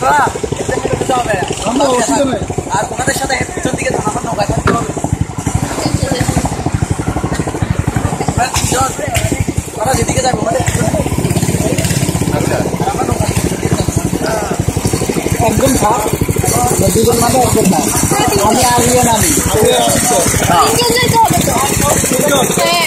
আর ওনাদের সাথে পিছন দিকে আমার নৌকা থাকতে হবে। ওরা যেদিকে যাবে একদম থাক, দুজন মানে একদম না। আমি আগে নামি